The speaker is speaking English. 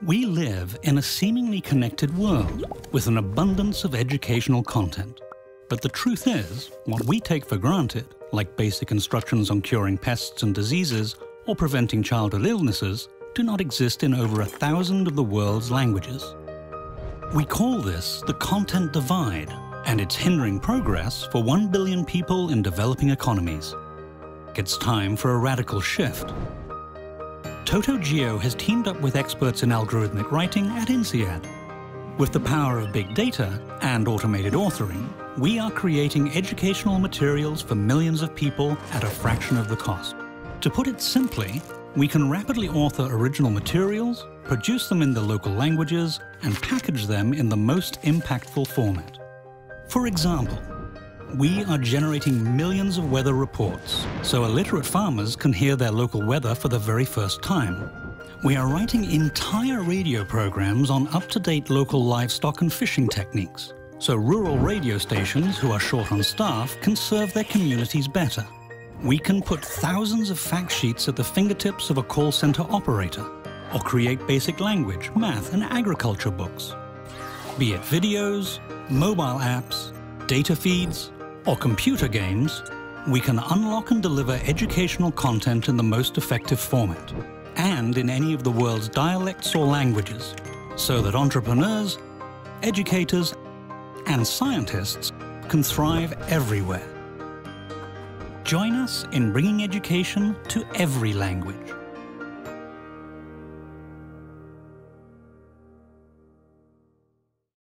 We live in a seemingly connected world with an abundance of educational content. But the truth is, what we take for granted, like basic instructions on curing pests and diseases or preventing childhood illnesses, do not exist in over 1,000 of the world's languages. We call this the content divide, and it's hindering progress for 1 billion people in developing economies. It's time for a radical shift. TotoGEO has teamed up with experts in algorithmic writing at INSEAD. With the power of big data and automated authoring, we are creating educational materials for millions of people at a fraction of the cost. To put it simply, we can rapidly author original materials, produce them in the local languages, and package them in the most impactful format. For example, we are generating millions of weather reports, so illiterate farmers can hear their local weather for the very first time. We are writing entire radio programs on up-to-date local livestock and fishing techniques, so rural radio stations who are short on staff can serve their communities better. We can put thousands of fact sheets at the fingertips of a call center operator, or create basic language, math, and agriculture books. Be it videos, mobile apps, data feeds, or computer games, we can unlock and deliver educational content in the most effective format, and in any of the world's dialects or languages, so that entrepreneurs, educators, and scientists can thrive everywhere. Join us in bringing education to every language.